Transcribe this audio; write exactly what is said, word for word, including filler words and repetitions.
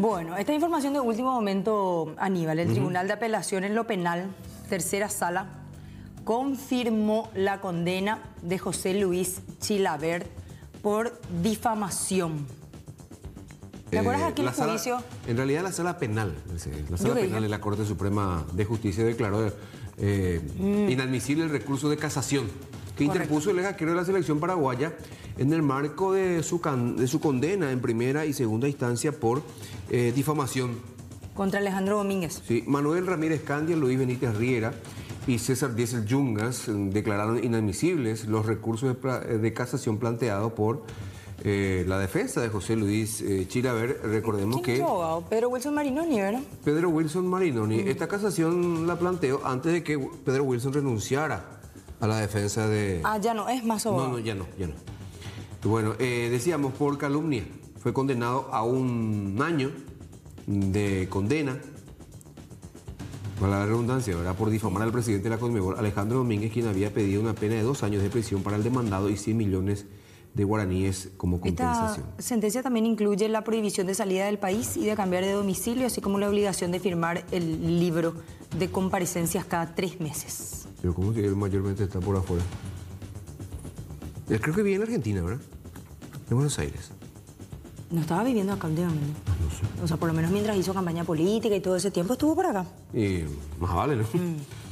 Bueno, esta información de último momento, Aníbal. El Uh-huh. Tribunal de Apelación en lo Penal, tercera sala, confirmó la condena de José Luis Chilavert por difamación. ¿Te Eh, acuerdas aquel la sala- juicio? En realidad la sala penal, la Yo sala veía. penal de la Corte Suprema de Justicia declaró eh, Mm. inadmisible el recurso de casación que Correcto. interpuso el ex-arquero de la selección paraguaya en el marco de su, can- de su condena en primera y segunda instancia por eh, difamación. Contra Alejandro Domínguez. Sí, Manuel Ramírez Candia, Luis Benítez Riera y César Diesel Yungas eh, declararon inadmisibles los recursos de, pla- de casación planteados por eh, la defensa de José Luis eh, Chilavert. Recordemos ¿Quién es que su abogado? Pedro Wilson Marinoni, ¿verdad? Pedro Wilson Marinoni, esta casación la planteó antes de que Pedro Wilson renunciara a la defensa de... Ah, ya no, es más No, abogado. no, ya no, ya no. Bueno, eh, decíamos por calumnia. Fue condenado a un año de condena, para la redundancia, ¿verdad? Por difamar al presidente de la Conmebol, Alejandro Domínguez, quien había pedido una pena de dos años de prisión para el demandado y cien millones de guaraníes como Esta compensación. sentencia también incluye la prohibición de salida del país y de cambiar de domicilio, así como la obligación de firmar el libro de comparecencias cada tres meses. Pero ¿cómo que él mayormente está por afuera? Él creo que vive en Argentina, ¿verdad? En Buenos Aires. No estaba viviendo acá últimamente. No sé. O sea, por lo menos mientras hizo campaña política y todo ese tiempo estuvo por acá. Y más vale, ¿no? Mm.